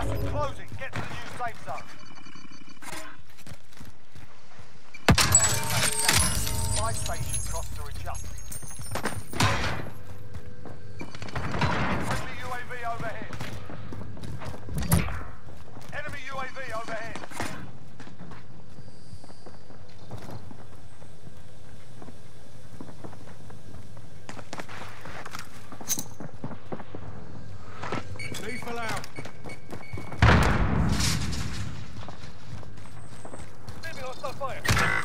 Gas is closing. Get to the new safe zone. Buy station costs are adjusting. Friendly UAV overhead. Enemy UAV overhead. Lethal out. Enemy hostile fire.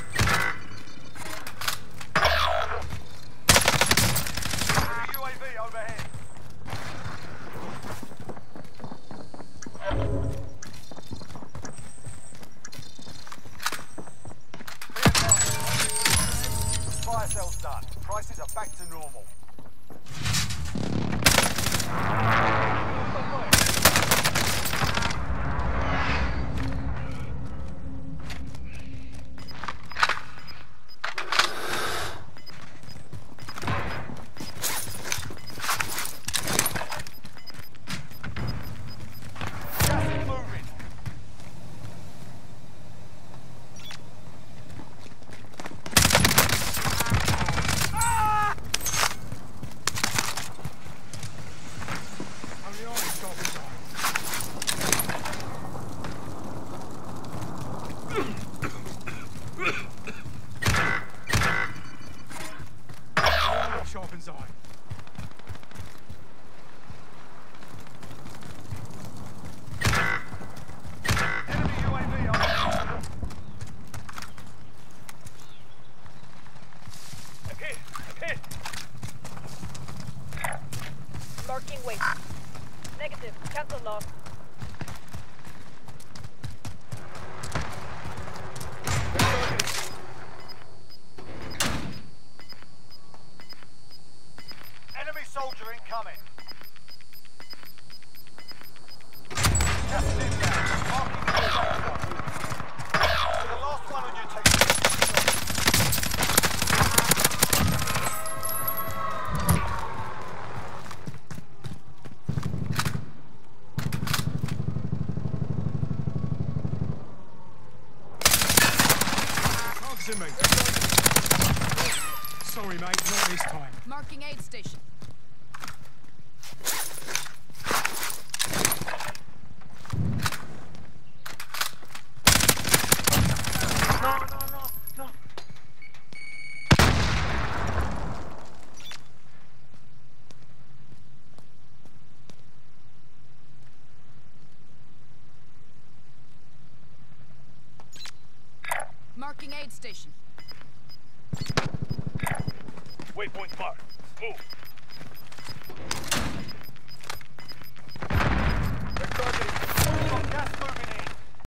Enemy UAV overhead. Fire sale's done. Prices are back to normal. Gas is moving. Only I ain't got this eye. Sharpens eye. Enemy UAV overhead. I'm hit. Marking weight. Negative. Cancel loss. Enemy soldier incoming. Gas is inbound. Marking the safe zone. The last one on your team. Dogs in me. Sorry, mate, not this time. Marking aid station. No. Marking aid station. Waypoint marked. Move. They're targeting. Gas moving